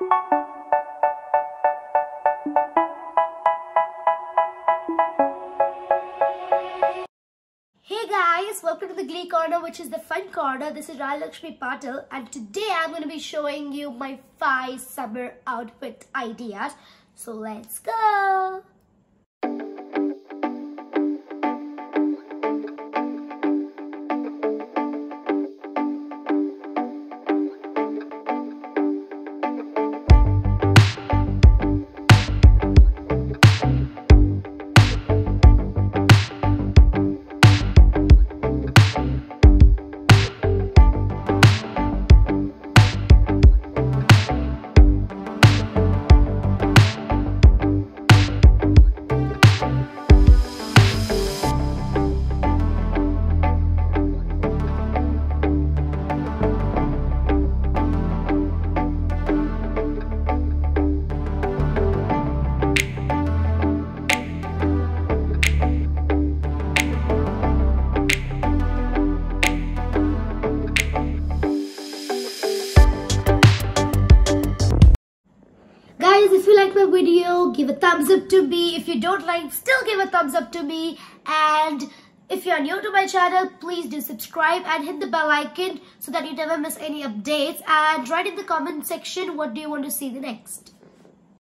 Hey guys, welcome to the Glee Corner, which is the fun corner. This is Raya Lakshmi Patil, and today I'm going to be showing you my 5 summer outfit ideas. So let's go! Guys, if you like my video, give a thumbs up to me. If you don't like, still give a thumbs up to me. And if you're new to my channel, please do subscribe and hit the bell icon so that you never miss any updates. And write in the comment section, what do you want to see the next?